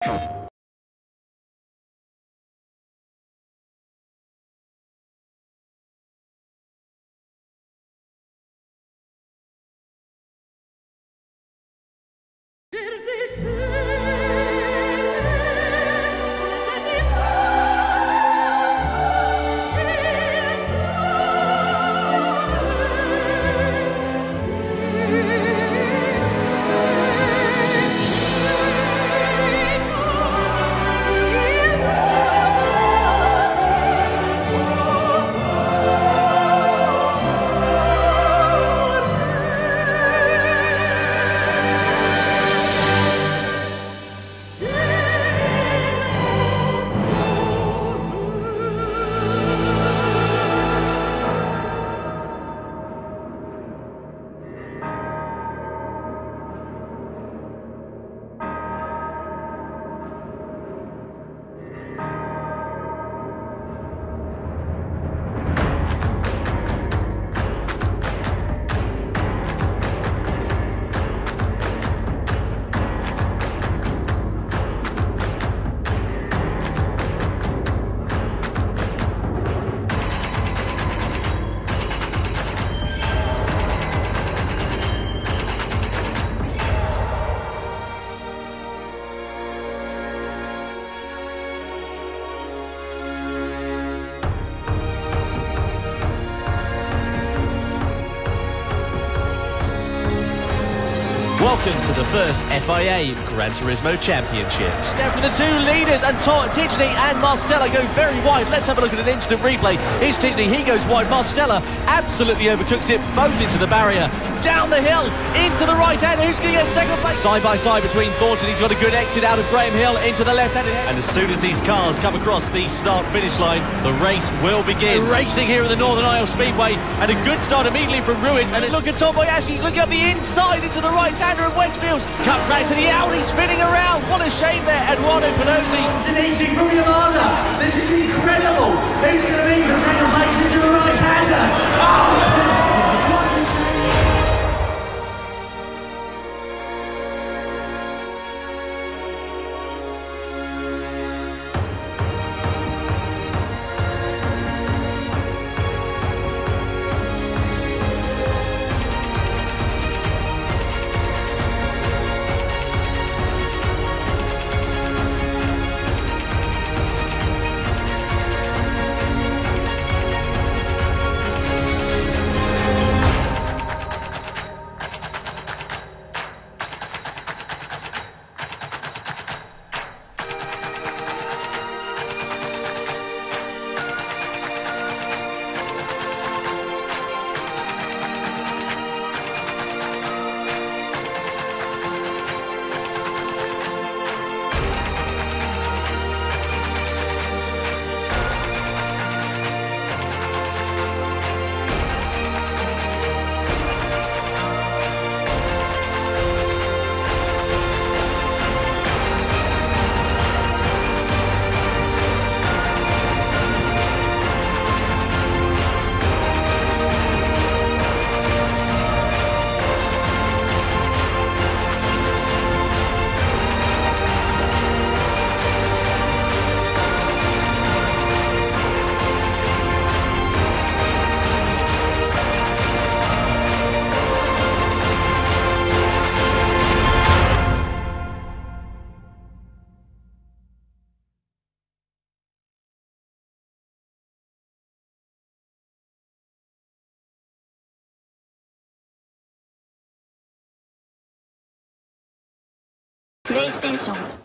Welcome to the first FIA Gran Turismo Championships. Now for the two leaders, and Tidgeny and Marstella go very wide. Let's have a look at an instant replay. Here's Tidgeny, he goes wide. Marstella absolutely overcooks it, both into the barrier. Down the hill, into the right hand. Who's going to get second place? Side by side between Thornton. He's got a good exit out of Graham Hill into the left-handed head. And as soon as these cars come across the start-finish line, the race will begin. Racing here at the Northern Isles Speedway, and a good start immediately from Ruiz. And look at Tom Boyashi, he's looking up the inside into the right-hander of Westfields. Cut back to the Audi, spinning around. What a shame there, Eduardo Panozzi. Tenacity from Yamada. This is incredible. Who's going to be the second place into the right-hander? Oh! PlayStation